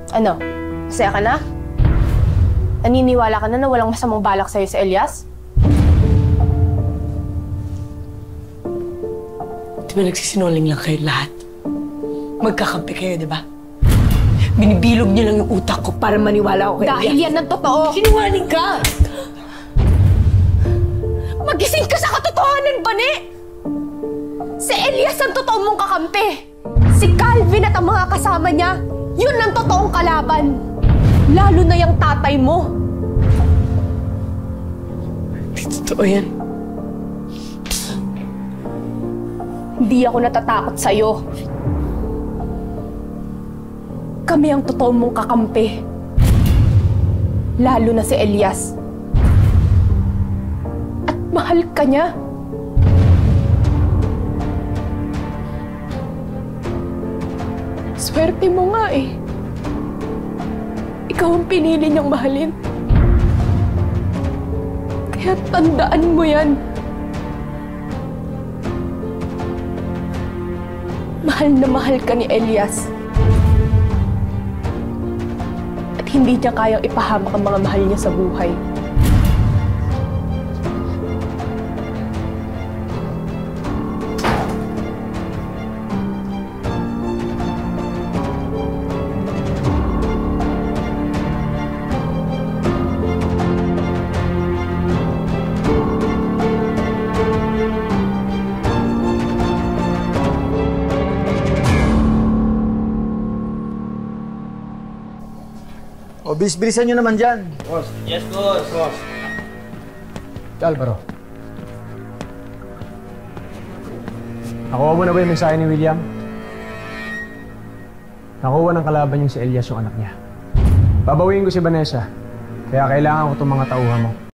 Ano? Masaya ka na? Naniniwala ka na walang masamang balak sa'yo si Elias? Di ba nagsisinungaling lang kayo lahat? Magkakampi kayo, di ba? Binibilog niyo lang yung utak ko para maniwala ako kay Elias. Dahil yan ang totoo! Sinungaling ka! Magising ka sa katotohanan, Bani! Si Elias ang totoo mong kakampi! Si Calvin at ang mga kasama niya, yun ang totoong kalaban! Lalo na yung tatay mo! Totoo yan. Hindi ako natatakot sa'yo. Kami ang totoo mong kakampi. Lalo na si Elias. At mahal ka niya. Swerte mo nga eh. Ikaw ang pinili niyang mahalin. Kaya tandaan mo yan. Mahal na mahal ka ni Elias. At hindi niya kayang ipahamak ang mga mahal niya sa buhay. O, bilisan nyo naman dyan. Boss. Yes, boss. Boss. Alvaro. Nakuha mo na ba yung mensahe ni William? Nakuha ng kalaban yung si Elias, yung anak niya. Babawiin ko si Vanessa. Kaya kailangan ko itong mga tauhan mo.